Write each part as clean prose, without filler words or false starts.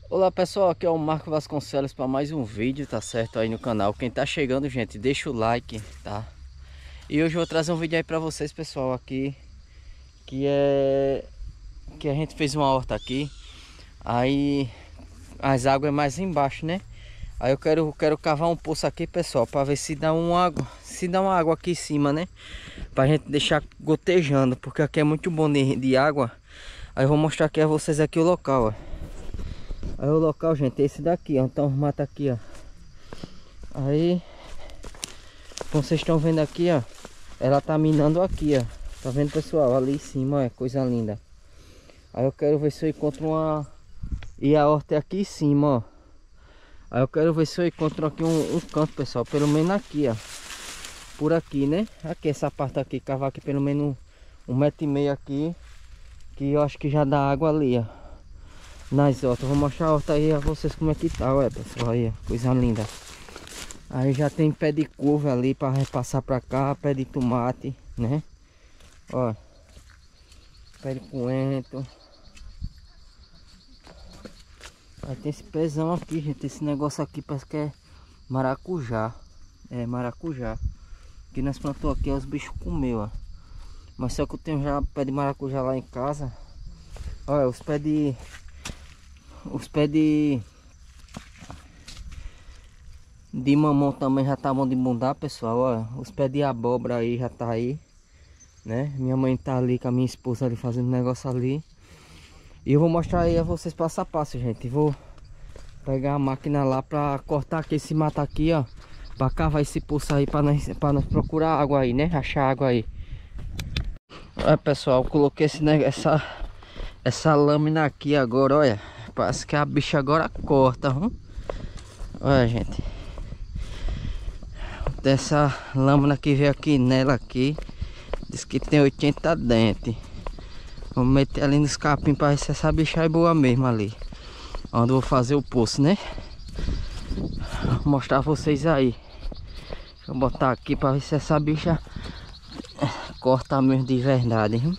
Olá pessoal, aqui é o Marco Vasconcelos para mais um vídeo, tá certo, aí no canal. Quem tá chegando, gente, deixa o like, tá? E hoje eu vou trazer um vídeo aí para vocês, pessoal, aqui que a gente fez uma horta aqui. Aí as águas é mais embaixo, né? Aí eu quero cavar um poço aqui, pessoal, para ver se dá uma água, aqui em cima, né? Pra gente deixar gotejando, porque aqui é muito bom de água. Aí eu vou mostrar aqui a vocês aqui o local, ó. Aí o local, gente, é esse daqui, ó. Então os matos aqui, ó. Aí, como vocês estão vendo aqui, ó, ela tá minando aqui, ó. Tá vendo, pessoal? Ali em cima, ó, é coisa linda. Aí eu quero ver se eu encontro uma... E a horta é aqui em cima, ó. Aí eu quero ver se eu encontro aqui um canto, pessoal. Pelo menos aqui, ó. Por aqui, né? Aqui, essa parte aqui. Cavar aqui pelo menos 1,5 m aqui. Que eu acho que já dá água ali, ó. Nas hortas. Vou mostrar a horta aí a vocês como é que tá, olha, pessoal. Aí, ó. Coisa linda. Aí já tem pé de couve ali para repassar para cá, pé de tomate, né? Ó, pé de coentro. Aí tem esse pezão aqui, gente. Esse negócio aqui parece que é maracujá. É maracujá. Que nós plantou aqui, os bichos comeu, ó. Mas só que eu tenho já pé de maracujá lá em casa. Olha, os pés de mamão também já tá bom de mudar, pessoal. Olha, os pés de abóbora aí já tá aí, né? Minha mãe tá ali com a minha esposa ali fazendo negócio ali. E eu vou mostrar aí a vocês passo a passo, gente. Vou pegar a máquina lá pra cortar aqui esse mato aqui, ó. Pra cavar esse poço aí pra nós procurar água aí, né? Achar água aí. Olha, pessoal, eu coloquei essa lâmina aqui agora, olha. Parece que a bicha agora corta, viu? Olha, gente. Dessa lâmina que veio aqui nela aqui. Diz que tem 80 dentes. Vamos meter ali nos capim para ver se essa bicha é boa mesmo ali. Onde eu vou fazer o poço, né? Vou mostrar a vocês aí. Deixa eu botar aqui para ver se essa bicha corta mesmo de verdade, hein?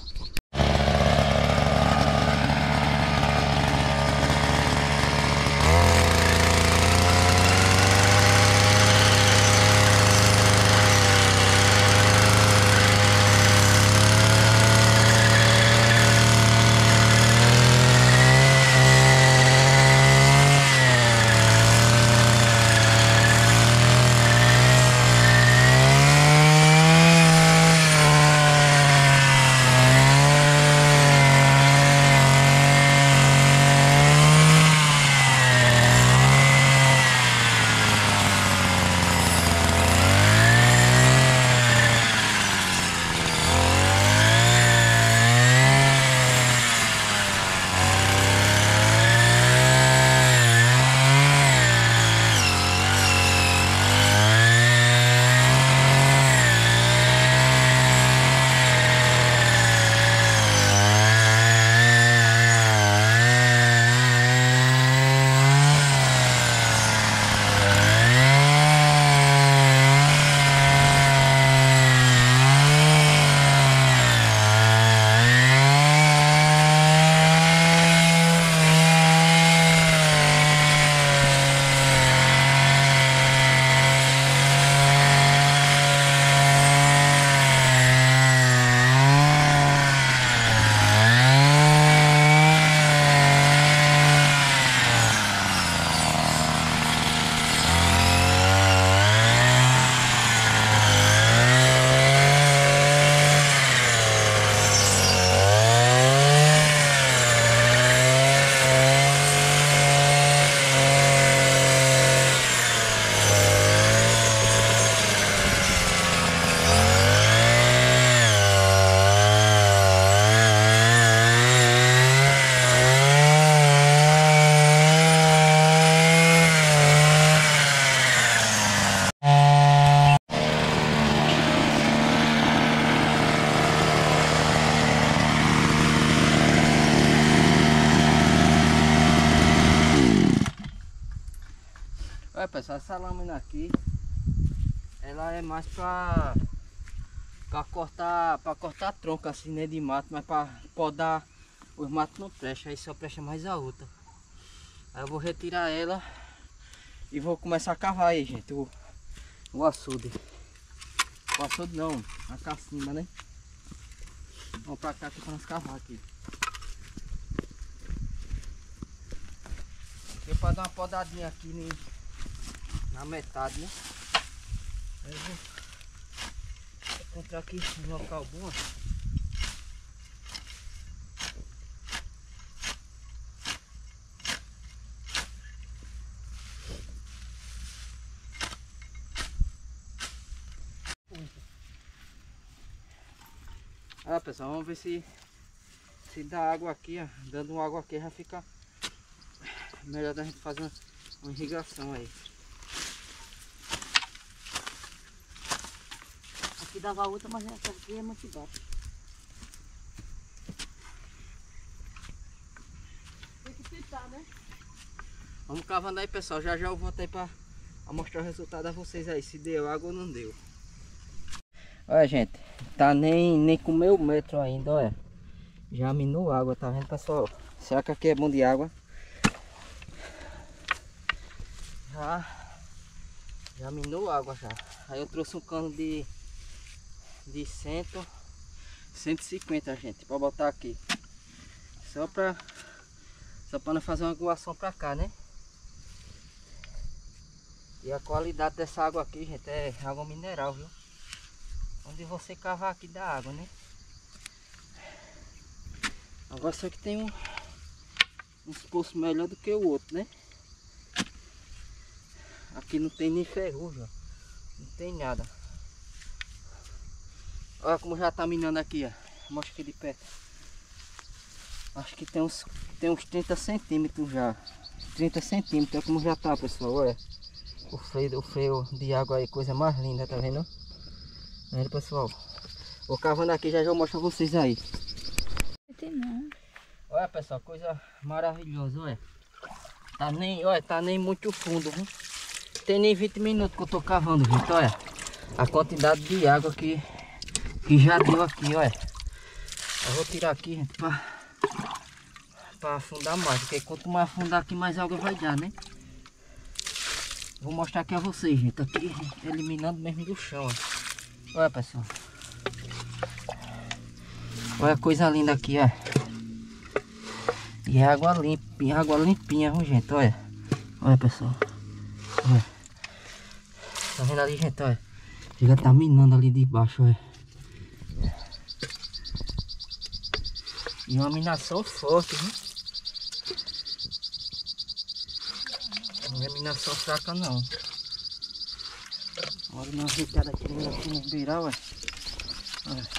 Olha, pessoal, essa lâmina aqui, ela é mais pra cortar tronco assim, né, de mato, mas pra podar os matos não presta, aí só presta mais a outra. Aí eu vou retirar ela e vou começar a cavar aí, gente, o açude. O açude não, a cacimba, né? Vamos pra cá aqui pra nós cavar aqui. Aqui pra dar uma podadinha aqui na metade, né? Aí eu vou encontrar aqui um local bom. Olha pessoal, vamos ver se dá água aqui, ó. Dando água aqui já fica melhor da gente fazer uma irrigação aí. Aqui dava outra, mas essa aqui é muito baixa. Tem que tentar, né? Vamos cavando aí pessoal, já eu volto aí pra mostrar o resultado a vocês aí, se deu água ou não deu. Olha gente, tá nem com meio metro ainda, olha. Já minou água, tá vendo pessoal? Será que aqui é bom de água? Já minou água já. Aí eu trouxe um cano de 150, gente, pra botar aqui. Só pra não fazer uma aguação pra cá, né? E a qualidade dessa água aqui, gente, é água mineral, viu? Onde você cavar aqui dá água, né? Agora só que tem uns poços melhor do que o outro, né? Aqui não tem nem ferrugem, ó. Não tem nada. Olha como já tá minando aqui, ó. Mostra aqui de perto. Acho que tem uns 30 centímetros já. 30 centímetros, olha como já tá, pessoal. Olha. O freio de água aí, coisa mais linda, tá vendo? Tá vendo, pessoal? Vou cavando aqui, já eu mostro a vocês aí. Não tem não. Olha, pessoal, coisa maravilhosa, olha. Tá nem muito fundo, viu? Tem nem 20 minutos que eu tô cavando, gente, olha. A quantidade de água que já deu aqui, olha. Eu vou tirar aqui, gente, pra afundar mais, porque quanto mais afundar aqui, mais água vai dar, né? Vou mostrar aqui a vocês, gente, aqui eliminando mesmo do chão, ó. Olha, pessoal. Olha a coisa linda aqui, ó. E é água limpinha, viu, gente, olha. Olha, pessoal. Olha. Tá vendo ali, gente, olha. Já tá minando ali de baixo, olha. E uma minação forte, viu? Não é minação fraca, não. Olha uma ajeitada aqui no beiral, olha. Olha.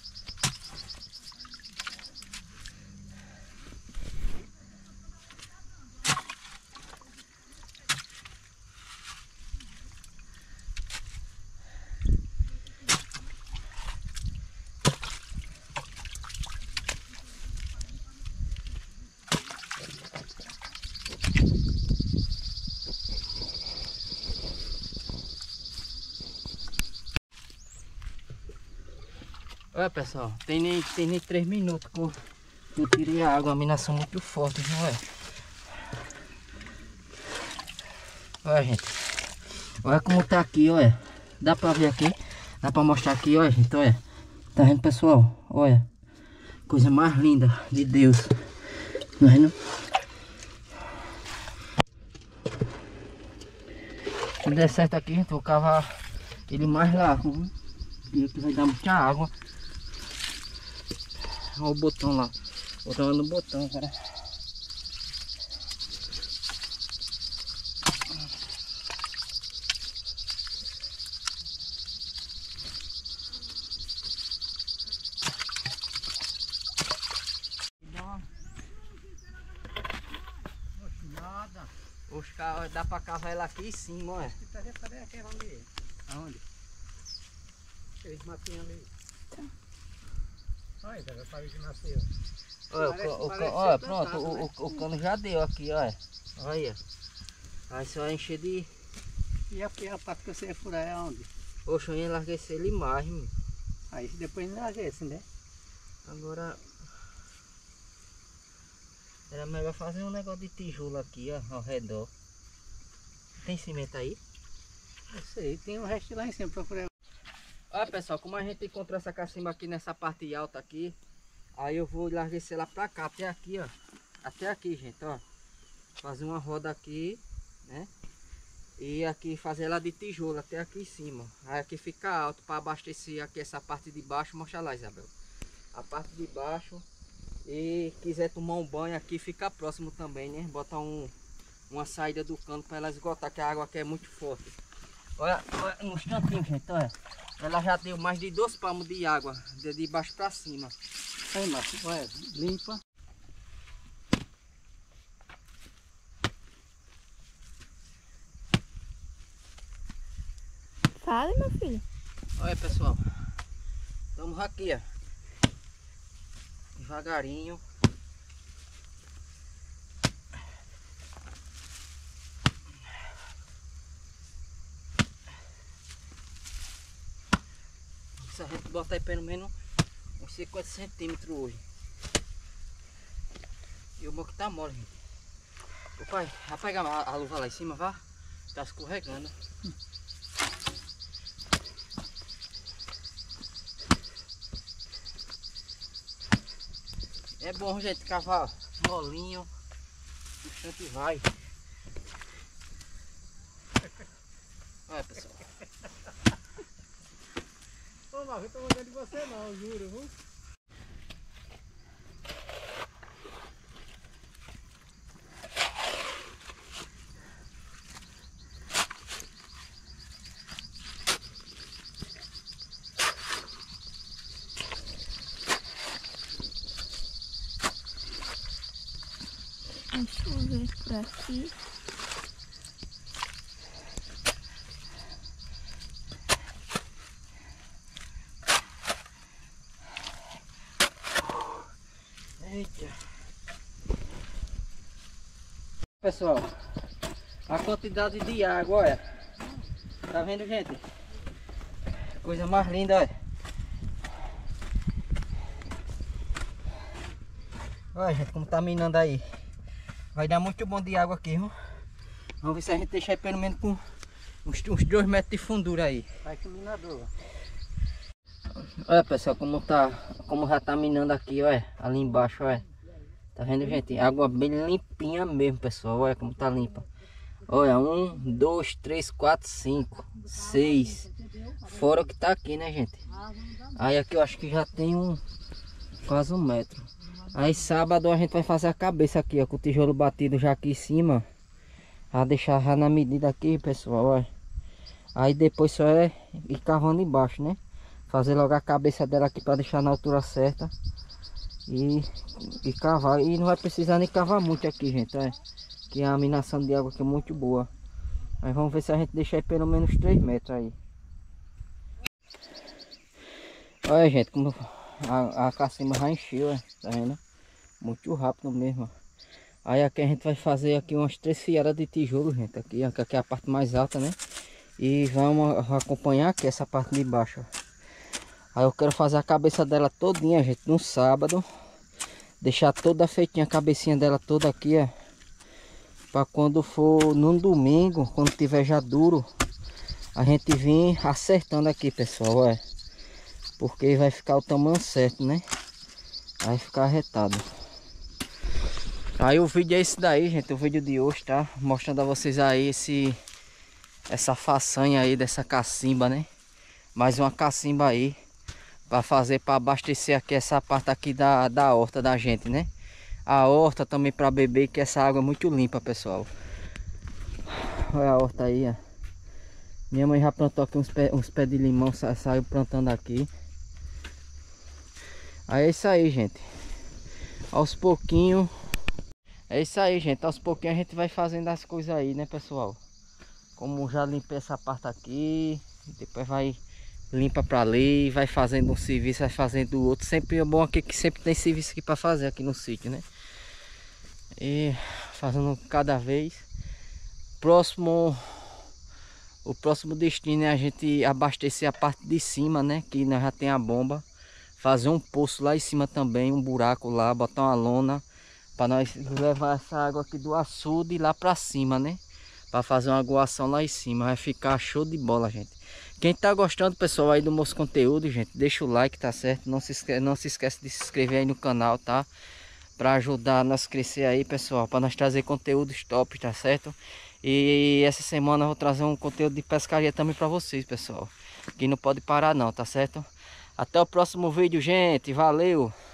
Olha, pessoal, tem nem 3 minutos que eu tirei a água, a minação muito forte, não é? Olha, gente, olha como tá aqui, olha. Dá pra ver aqui, dá pra mostrar aqui, olha, gente, olha. Tá vendo, pessoal? Olha, coisa mais linda de Deus. Tá vendo? Se der certo aqui, gente, vou cavar ele mais largo, viu? E aqui vai dar muita água. Olha o botão lá. Botão no botão, cara. Nada. Os carros dá pra cavar ela aqui em cima, olha. Aonde? Aqueles matinhos ali. Olha, já sabe que nasceu. Olha, pronto, o cano já deu aqui, olha. Olha. Aí só encher de... E a parte que você ia furar é onde? Oxe, eu ia largar ele mais, meu. Aí depois não larga esse, né? Agora... Era melhor fazer um negócio de tijolo aqui, ó, ao redor. Tem cimento aí? Eu sei, tem um resto lá em cima, procurei. Olha pessoal, como a gente encontrou essa cacimba aqui nessa parte alta aqui, aí eu vou largar esse lá pra cá, até aqui, ó. Até aqui, gente, ó. Fazer uma roda aqui, né? E aqui fazer ela de tijolo até aqui em cima. Aí aqui fica alto para abastecer aqui essa parte de baixo. Mostra lá, Isabel. A parte de baixo. E quiser tomar um banho aqui, fica próximo também, né? Botar uma saída do cano para ela esgotar, que a água aqui é muito forte. Olha, olha no instantinho, gente, olha. Ela já deu mais de 2 palmos de água, de baixo para cima. Aí, Márcio, olha, limpa. Fale, meu filho. Olha, pessoal. Estamos aqui, ó. Devagarinho. Se a gente botar aí pelo menos uns 50 centímetros hoje. E o bom que tá mole, gente. Ô pai, vai pegar a luva lá em cima, vá. Tá escorregando. É bom, gente, cavar molinho. O instante vai. Olha, pessoal. Ô, Márcio, eu tô mandando de você não, juro, viu? Deixa eu ver por aqui. Eita. Pessoal, a quantidade de água, olha. Tá vendo, gente? Coisa mais linda, olha. Olha, gente, como tá minando aí. Vai dar muito bom de água aqui, viu? Vamos ver se a gente deixa aí pelo menos com uns 2 metros de fundura aí. Vai que minador. Olha, pessoal, como já tá minando aqui, olha. Ali embaixo, olha. Tá vendo, gente? Água bem limpinha mesmo, pessoal. Olha como tá limpa. Olha, 1, 2, 3, 4, 5, 6. Fora o que tá aqui, né, gente? Aí aqui eu acho que já tem quase 1 metro. Aí sábado a gente vai fazer a cabeça aqui, ó. Com o tijolo batido já aqui em cima. Vai deixar já na medida aqui, pessoal, olha. Aí depois só é ir cavando embaixo, né? Fazer logo a cabeça dela aqui para deixar na altura certa. E cavar. E não vai precisar nem cavar muito aqui, gente, olha. Que a minação de água aqui é muito boa. Mas vamos ver se a gente deixa aí pelo menos 3 metros aí. Olha, gente, como a cacimba já encheu, ó, tá vendo? Muito rápido mesmo. Aí aqui a gente vai fazer aqui umas 3 fiadas de tijolo, gente. Aqui é a parte mais alta, né? E vamos acompanhar aqui essa parte de baixo, ó. Aí eu quero fazer a cabeça dela todinha, gente, no sábado. Deixar toda feitinha a cabecinha dela toda aqui, ó. Pra quando for no domingo, quando tiver já duro, a gente vir acertando aqui, pessoal, ó. Porque vai ficar o tamanho certo, né? Vai ficar arretado. Aí o vídeo é esse daí, gente. O vídeo de hoje, tá? Mostrando a vocês aí essa façanha aí dessa cacimba, né? Mais uma cacimba aí. Pra fazer, pra abastecer aqui essa parte aqui da horta da gente, né? A horta também pra beber, que essa água é muito limpa, pessoal. Olha a horta aí, ó. Minha mãe já plantou aqui uns pés de limão, saiu plantando aqui. Aí é isso aí, gente. Aos pouquinhos. É isso aí, gente. Aos pouquinhos a gente vai fazendo as coisas aí, né, pessoal? Como já limpei essa parte aqui, depois vai limpa pra ali, vai fazendo um serviço, vai fazendo o outro. Sempre é bom aqui que sempre tem serviço aqui pra fazer aqui no sítio, né? E fazendo cada vez. O próximo destino é a gente abastecer a parte de cima, né? Que nós já tem a bomba. Fazer um poço lá em cima também, um buraco lá, botar uma lona Para nós levar essa água aqui do açude lá para cima, né? Para fazer uma aguação lá em cima. Vai ficar show de bola, gente. Quem tá gostando, pessoal, aí do nosso conteúdo, gente, deixa o like, tá certo? Não se esquece de se inscrever aí no canal, tá? Para ajudar nós a crescer aí, pessoal. Para nós trazer conteúdos top, tá certo? E essa semana eu vou trazer um conteúdo de pescaria também para vocês, pessoal. Que não pode parar não, tá certo? Até o próximo vídeo, gente. Valeu!